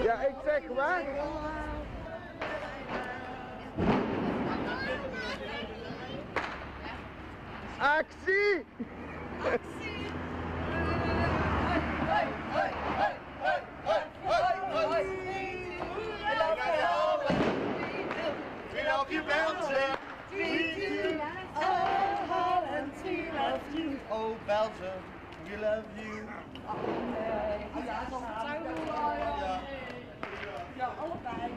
Ja, ik zeg weg. Actie! We love you, Belgium. We do. Oh, Holland, we love you. Oh, Belgium, we love you. Ja, allebei.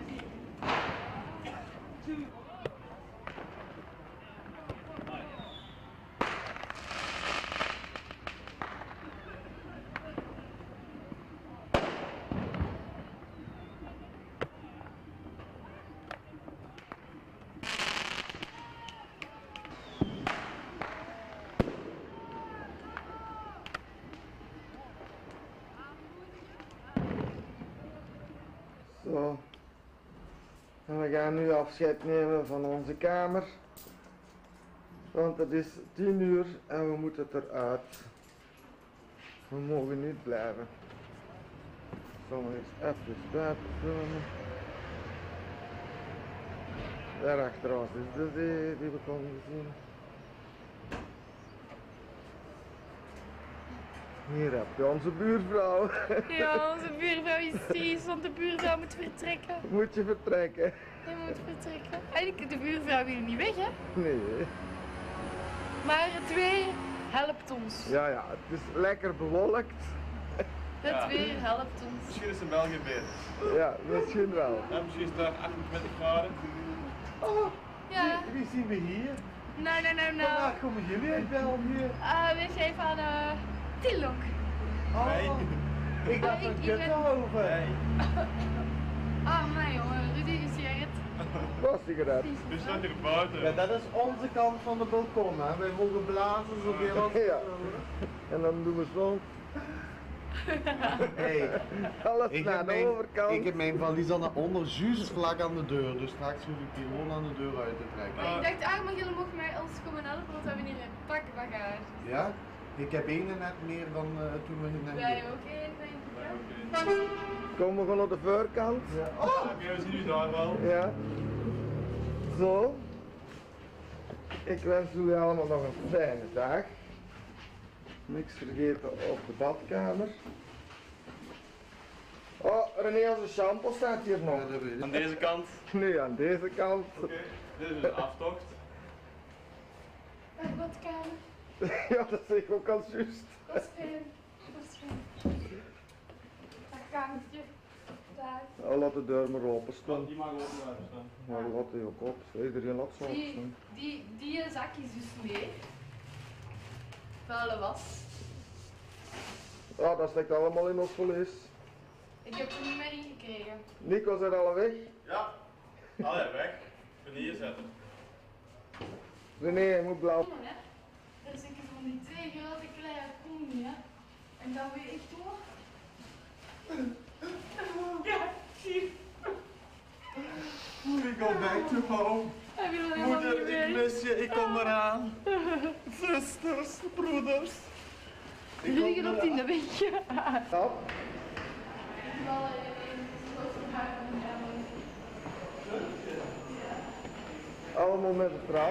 Zo. En we gaan nu afscheid nemen van onze kamer. Want het is 10 uur en we moeten eruit. We mogen niet blijven. Zal nog eens even buiten filmen. Daar achteraf is de zee die we konden zien. Hier heb je onze buurvrouw. Ja, onze buurvrouw is triest, want de buurvrouw moet vertrekken. Moet je vertrekken? Hij moet vertrekken. Eigenlijk, de buurvrouw wil niet weg, hè? Nee. Maar het weer helpt ons. Ja, ja, het is lekker bewolkt. Het weer helpt ons. Misschien is het België beter. Ja, misschien wel. Ja, misschien is het daar 28 graden. Oh, Ja. wie zien we hier? Nou. Waar komen jullie uit België? We geven aan Tilok. Oh, Nee. ik dacht ik een ben- Kuttenhoven. Nee. Ah, nee jongen, Rudy is sigaret. Was sigaret. Dus staat hier buiten. Ja, dat is onze kant van de balkon, hè. Wij mogen blazen zoveel als we Ja. willen. En dan doen we zo. Hey, Alles ik naar heb, de overkant. mijn valies aan de onder, juist vlak aan de deur. Dus straks hoef ik die gewoon aan de deur uit te trekken. Maar ik dacht, maar jullie mogen mij ons komen helpen, want we hebben hier een pak bagage. Ja? Ik heb één net meer dan toen we net Wij ook één, denk ik. Komen we gewoon op de voorkant. Oké, we zien u daar wel. Ja. Zo. Ik wens jullie allemaal nog een fijne dag. Niks vergeten op de badkamer. Oh, René, onze shampoo staat hier nog. Ja, dat weet ik. Aan deze kant. Nu aan deze kant. Oké, dit is de aftocht. Een badkamer. Ja, dat zeg ik ook al juist. Dat is fijn. Dat is fijn. Dat kamertje. Daar. Laat de deur maar open staan. Die mag open blijven staan. Maar laat die ook op. Iedereen laat zo open staan. Die zak is dus leeg. Vuile was. Ja, dat steekt allemaal in ons valies. Ik heb er niet meer in gekregen. Nico zit al weg. Ja. Allee, weg. Ik ben hier zetten. René, je moet blauw. Hè? Dat is zeker van die twee grote kleine koen, hè? En dan weer echt door. Ja, zie. We go back to home. Hij wil helemaal niet Moeder, ik mee. mis je, ik kom eraan. Zusters, broeders. Jullie liggen op in de weg. Stap. Allemaal met de trap.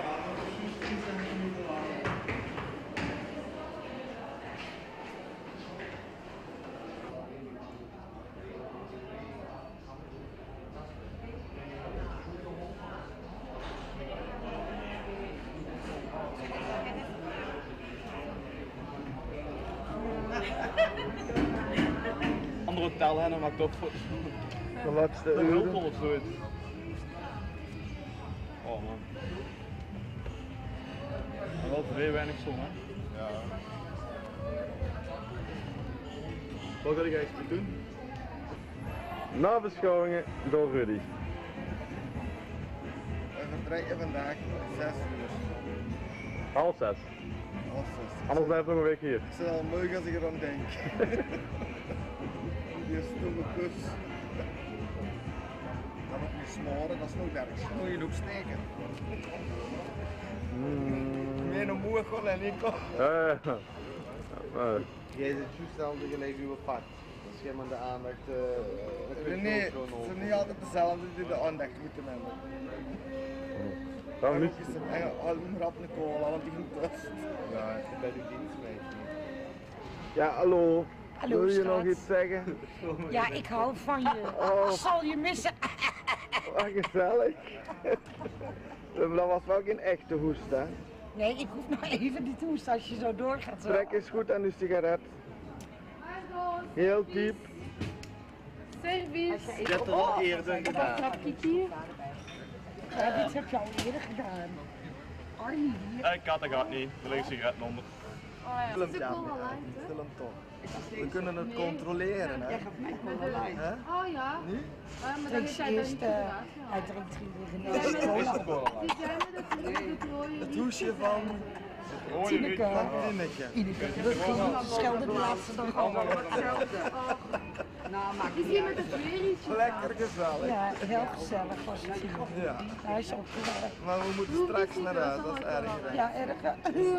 Andere hotel en dan maakt ook foto's. De laatste De hulp uren. of zoiets. Oh man. Maar wel vrij weinig zon, hè? Ja. Wat wil jij iets doen? Nabeschouwingen door Rudy. We vertrekken vandaag 6 uur. Half 6. Half 6. Anders blijft nog een week hier. Ik zit al leuk als ik eraan denk. Die stomme kus. Dan op je smoren, dat is nog erg. Moet je ook steken. Mijn moe gewoon en ik. Jij zit juist aan de gelijk uw pad. Dat is hem aan de aandacht. Nee, het zijn niet altijd dezelfde die de aandacht moeten hebben. Dan Maar niet. ook is het al een rap een cola, want die moet rust. Ja, bij de dienstmeisje. Ja, hallo. Hallo, Wil je nog schat. iets zeggen? Ja, ik hou van je. Oh. Ik zal je missen. Oh, gezellig. Dat was wel geen echte hoest, hè? Nee, ik hoef nog even niet te hoesten als je zo doorgaat. Zo. Trek eens goed aan uw sigaret. Heel diep. Service. Ik heb het al eerder gedaan. Trapje. Ja, dit heb je al eerder gedaan. Arnie hier. Ik had dat gaat niet. Er liggen sigaretten onder. Oh ja. Film, Is de ja, cola light, hè? film toch. We kunnen het controleren, hè? Hè? Oh ja. Niet? Maar dan Drink is ze hij dan eerst, niet gedaan. hij drinkt geen Is het cola. cola? Die zijn met het rode Het hoesje van Tineke. Tineke. Ineke. We schelden de laatste dag allemaal. Die zie je met het tweerietje. Lekker gezellig. Ja, heel gezellig was het hier. Ja. Hij is opgewerkt. Maar we moeten straks naar huis, dat is erg. Hè? Ja, erg.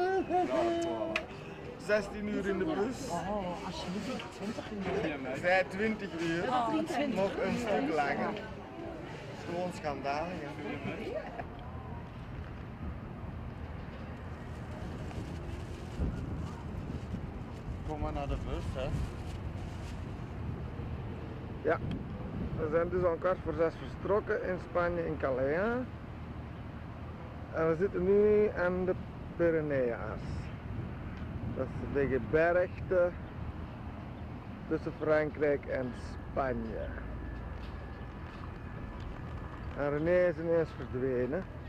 16 uur in de bus. Oh, alsjeblieft, 20 uur. Zij 20 uur. Oh, 20 Nog een stuk langer. Dat is gewoon schandalig. Hè? Kom maar naar de bus, hè. Ja, we zijn dus om 5:15 vertrokken in Spanje, in Calais. En we zitten nu aan de Pyreneeërs. Dat is de gebergte tussen Frankrijk en Spanje. En René is ineens verdwenen.